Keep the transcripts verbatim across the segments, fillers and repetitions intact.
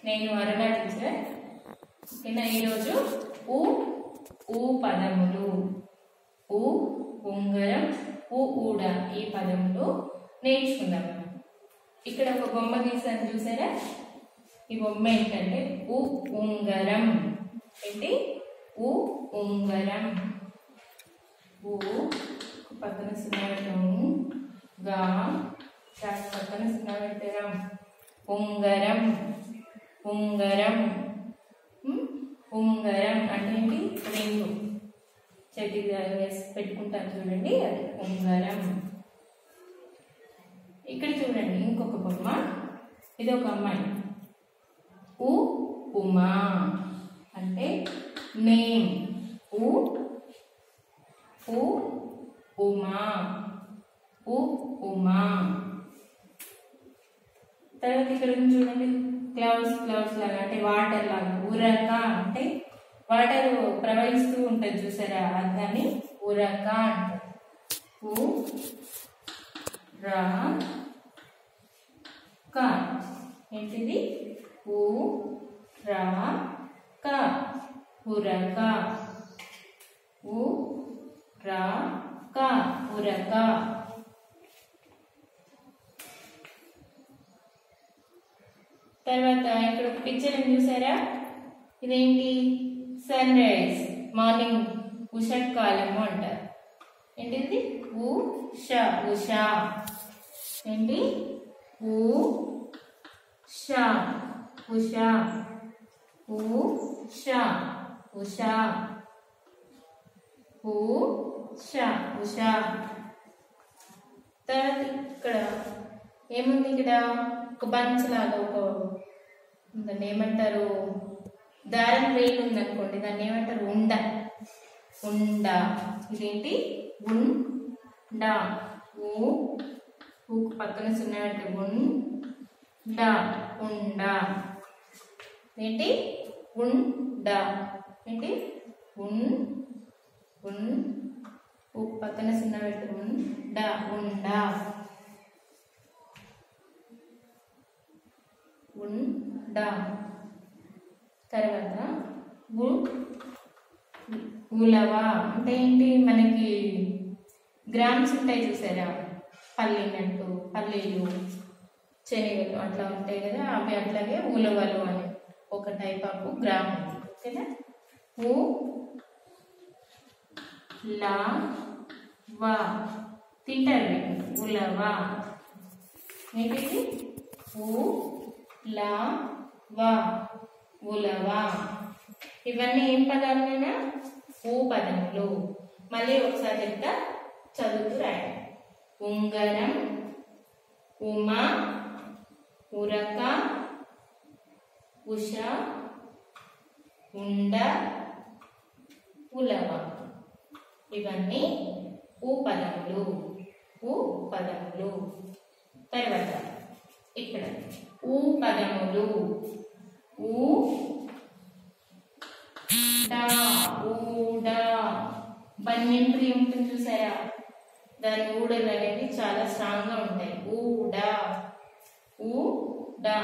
నేను అరుణ టీచర్. ఓకేనా? ఈరోజు ఊ ఊ పదములు, ఊ ఉంగరం, ఊ ఊడ ఈ పదములు నేర్చుకుందాం. ఇక్కడ ఒక బొమ్మ గీసాను చూసారా? ఈ బొమ్మ ఏంటంటే ఊ ఉంగరం. ఏంటి? ఊ ఉంగరం. ఊ పక్కన సున్నా పెట్టాము, గా పక్కన సున్నా పెట్టాం, ఉంగరం. ఉంగరం ఉంగరం అంటే ఏంటి? రింగు చేతి పెట్టుకుంటారు చూడండి, అది ఉంగరం. ఇక్కడ చూడండి ఇంకొక బొమ్మ. ఇది ఒక అమ్మాయి. ఊ ఉమా అంటే నేమ్. ఊ ఊ ఉమా, ఊ ఉమా. తర్వాత ఇక్కడ చూడండి క్లౌడ్స్ క్లౌడ్స్ లాగా అంటే వాటర్ లాగా. ఉరక అంటే వాటర్ ప్రవహిస్తూ ఉంటుంది చూసారా, దాన్ని ఉరక అంటారు. ఊ రా క ఏంటిది? ఊ రా క ఉరక. ఊ రా క ఉరక. తర్వాత ఇక్కడ ఒక పిక్చర్ చూసారా? ఇదేంటి? సన్ రైజ్, మార్నింగ్ ఉషకాలము అంటారు. ఏంటిది? ఉష ఉష. ఏంటి? ఉష ఉష ఉష ఉష ఉష ఉష. తర్వాత ఇక్కడ ఏముంది? ఇక్కడ ఒక బంచ్ లాగా ఒక దాన్ని ఏమంటారు? దారం రేట్ ఉందనుకోండి, దాన్ని ఏమంటారు? ఉండ. ఉండ. ఇదేంటి? ఉండ. ఊ ఊకు పక్కన సున్నా అంటే ఉండ. ఉండ ఏంటి? ఉండ. ఏంటి? ఉన్ ఉన్ ఊకు పక్కన సున్నా పెట్టి ఉండ. ఉండ ఉండ. తర్వాత ఉ ఉలవ అంటే ఏంటి? మనకి గ్రామ్స్ ఉంటాయి చూసారా, పల్లీనట్టు, పల్లీలు, శనగలు అట్లా ఉంటాయి కదా, అవి అట్లాగే ఉలవలు అని ఒక టైప్ ఆఫ్ గ్రామ్. ఓకేనా? ఉ లా వా తింటారు ఉలవ. ఏంటిది? ఉ లా వా ఉలవ. ఇవన్నీ ఏం పదాలైనా? ఊ పదములు. మళ్ళీ ఒకసారి చెప్తా, చదువుతూ రాయండి. ఉంగరం, ఉమ, ఉరక, ఉష, ఉండ, ఉలవ. ఇవన్నీ ఊ పదములు. ఊ పదములు. తర్వాత ఇక్కడ ఊ పదములు. ఊ డా ఊడ. బన్యం ట్రీ ఉంటుంది చూసారా, దాని ఊడలు అనేవి చాలా స్ట్రాంగ్ గా ఉంటాయి. ఊడ ఊడ.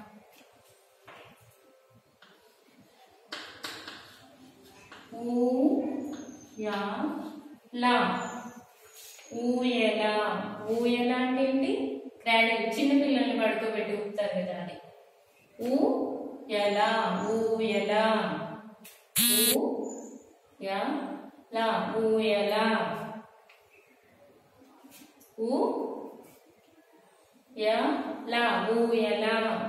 ఊ యా లా ఊయల. ఊయల అంటే ఏంటి? క్రాడల్, చిన్న పిల్లల్ని పడుకోబెట్టి ఊపుతారు కదా, అది ఊ యల. ఊయల. ఊ యా లా ఊయల. ఊ యా లా ఊయల.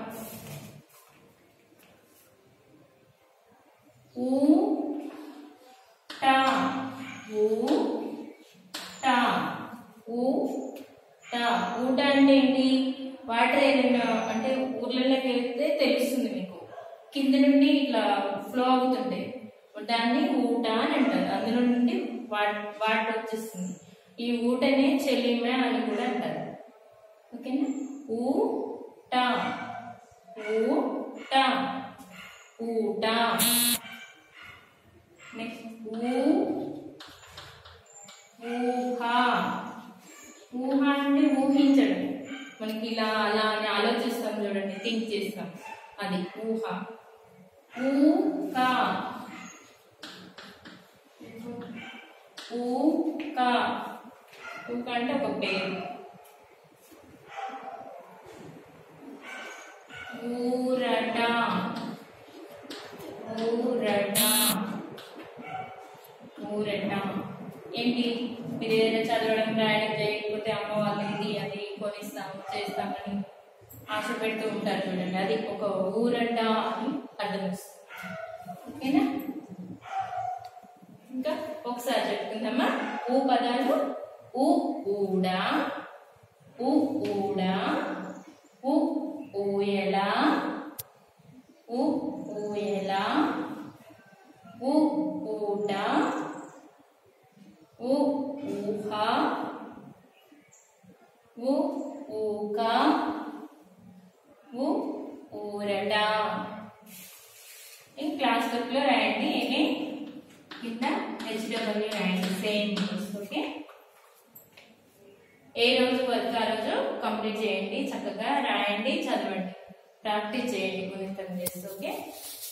ఊ టా ఊ టా ఊ టా. ఊట అంటే ఏంటి? వాటర్ ఏదైనా అంటే ఊర్లలోకి వెళ్తే తెలుస్తుంది మీకు, కింద నుండి ఇట్లా ఫ్లో అవుతుంటాయి, దాన్ని ఊట అని అంటారు. అందులో నుండి వాటర్ వచ్చేస్తుంది. ఈ ఊటనే చెలిమ అని కూడా అంటారు. ఓకేనా? ఊట ఊట ఊట. నెక్స్ట్ ఊ ఊహ. ఊహ అంటే ఊహించడం. మనకి ఇలా అలా అని ఆలోచిస్తాం చూడండి, థింక్ చేస్తాం. అది ఊహ. ఊక ఊక ఊక అంటే ఒక పేరు. ఊరట ఊరట ఊరట ఏంటి? మీరు ఏదైనా చదవడం రాయడం చేయకపోతే అమ్మ వాళ్ళు ఇది అది కొనిస్తాము చేస్తామని ఆశ పెడుతూ ఉంటారు చూడండి, అది ఒక ఊరట అని అర్థం వస్తుంది. ఓకేనా? ఇంకా ఒకసారి చెప్పుకుందామా? ఊ పదాలు ఊ ఊడ, ఊ ఊడ, ఊ ఊయల, ఊ ఊయల, ఊ ఊట, ఊ ఊహ, ఊ ఊక, ఊ ఊరట. ఈ క్లాస్ బుక్ లో రాయండి, ఏమే కింద హెచ్డబ్ల్యూ రాయండి, సేమ్. ఓకే, ఏ రోజు వర్క్ ఆ రోజు కంప్లీట్ చేయండి, చక్కగా రాయండి, చదవండి, ప్రాక్టీస్ చేయండి గుణితం చేస్తూ. ఓకే.